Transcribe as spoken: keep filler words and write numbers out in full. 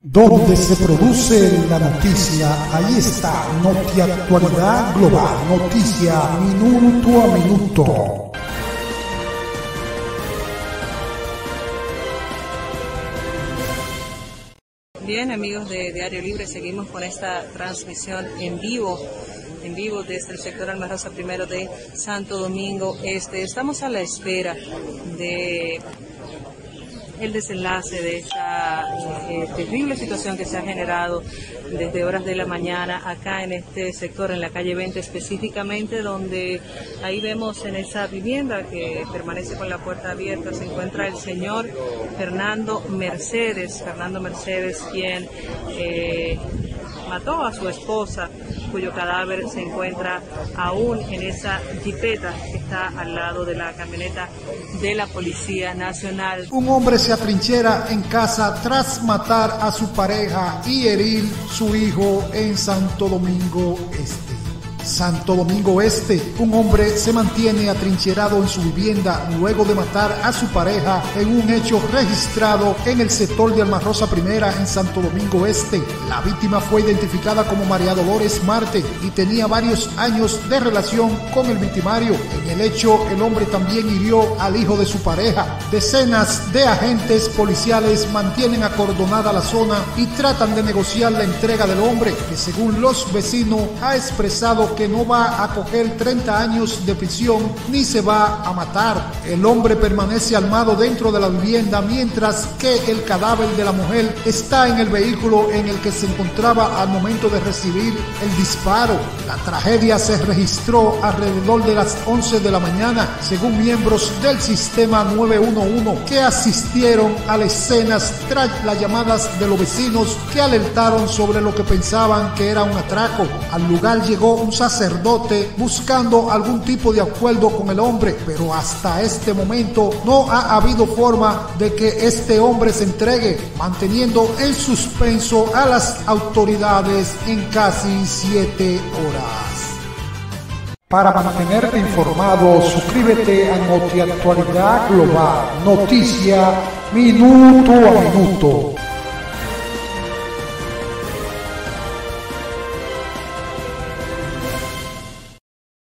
Donde se produce la noticia, ahí está NotiActualidad Global, noticia minuto a minuto. Bien, amigos de Diario Libre, seguimos con esta transmisión en vivo, en vivo desde el sector Alma Rosa Primero de Santo Domingo Este. Estamos a la espera de el desenlace de esta eh, terrible situación que se ha generado desde horas de la mañana acá en este sector, en la calle veinte específicamente, donde ahí vemos en esa vivienda que permanece con la puerta abierta, se encuentra el señor Fernando Mercedes, Fernando Mercedes, quien eh, mató a su esposa, cuyo cadáver se encuentra aún en esa jipeta que está al lado de la camioneta de la Policía Nacional. Un hombre se atrinchera en casa tras matar a su pareja y herir su hijo en Santo Domingo Este. Santo Domingo Este, un hombre se mantiene atrincherado en su vivienda luego de matar a su pareja en un hecho registrado en el sector de Alma Rosa Primera en Santo Domingo Este. La víctima fue identificada como María Dolores Marte y tenía varios años de relación con el victimario. En el hecho, el hombre también hirió al hijo de su pareja. Decenas de agentes policiales mantienen acordonada la zona y tratan de negociar la entrega del hombre, que según los vecinos ha expresado que no va a coger treinta años de prisión ni se va a matar. El hombre permanece armado dentro de la vivienda, mientras que el cadáver de la mujer está en el vehículo en el que se encontraba al momento de recibir el disparo. La tragedia se registró alrededor de las once de la mañana, según miembros del sistema nueve uno uno que asistieron a las escenas tras las llamadas de los vecinos que alertaron sobre lo que pensaban que era un atraco. Al lugar llegó un sacerdote buscando algún tipo de acuerdo con el hombre, pero hasta este momento no ha habido forma de que este hombre se entregue, manteniendo en suspenso a las autoridades en casi siete horas. Para mantenerte informado, suscríbete a NotiActualidad Global, noticia minuto a minuto.